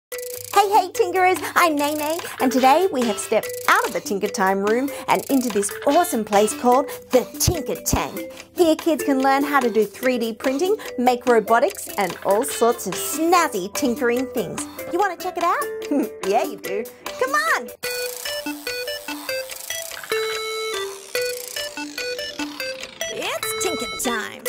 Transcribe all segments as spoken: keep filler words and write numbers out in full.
Hey, hey Tinkerers, I'm Nene, and today we have stepped out of the Tinkertime room and into this awesome place called the Tinkertank. Here kids can learn how to do three D printing, make robotics, and all sorts of snazzy tinkering things. You want to check it out? Yeah, you do. Come on! It's Tinkertime.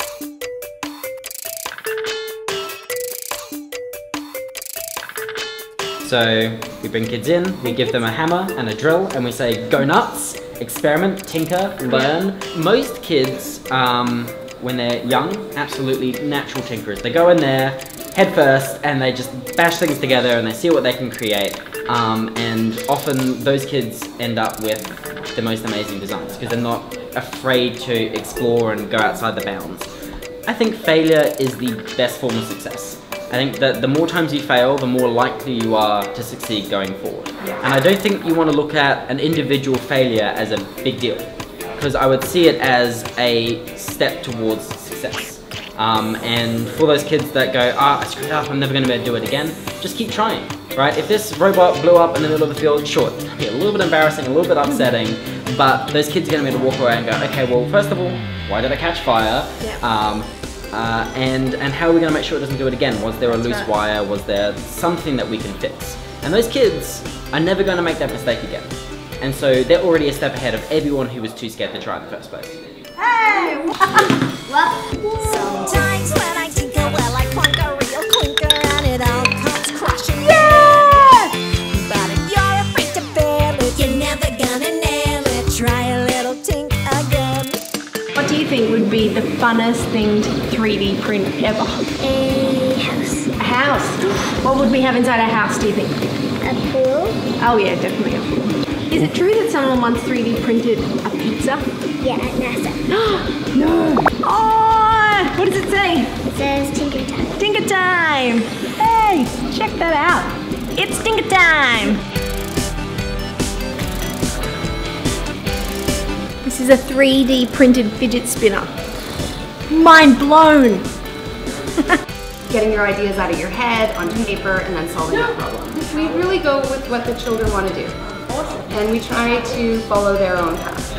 So we bring kids in, we give them a hammer and a drill, and we say, go nuts, experiment, tinker, learn. Most kids, um, when they're young, absolutely natural tinkerers. They go in there, head first, and they just bash things together and they see what they can create. Um, and often those kids end up with the most amazing designs because they're not afraid to explore and go outside the bounds. I think failure is the best form of success. I think that the more times you fail, the more likely you are to succeed going forward. Yeah. And I don't think you want to look at an individual failure as a big deal, because I would see it as a step towards success. Um, and for those kids that go, ah, I screwed up, I'm never going to be able to do it again, just keep trying, right? If this robot blew up in the middle of the field, sure, it's going to be a little bit embarrassing, a little bit upsetting, but those kids are going to be able to walk away and go, okay, well, first of all, why did I catch fire? Yeah. Um, Uh, and, and how are we going to make sure it doesn't do it again? Was there a loose right. wire? Was there something that we can fix? And those kids are never going to make that mistake again. And so they're already a step ahead of everyone who was too scared to try in the first place. Hey! What? Sometimes when I tinker, well, I clunk a real clinker and it all comes crashing. Yeah! But if you're afraid to fail it, you're never gonna nail it. Try a little tink again. What do you think would be the funnest thing to three D print ever? A house. A house? What would we have inside our house, do you think? A pool? Oh yeah, definitely a pool. Is it true that someone once three D printed a pizza? Yeah, at NASA. No! Oh! What does it say? It says Tinkertime. Tinkertime! Hey, check that out. It's Tinkertime! This is a three D printed fidget spinner. Mind blown! Getting your ideas out of your head onto paper and then solving a problem. We really go with what the children want to do. Awesome. And we try to follow their own path.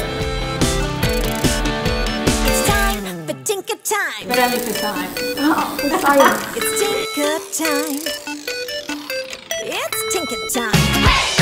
It's time for Tinker Time. But only for time. Oh, for science. It's Tinker Time. It's Tinker Time.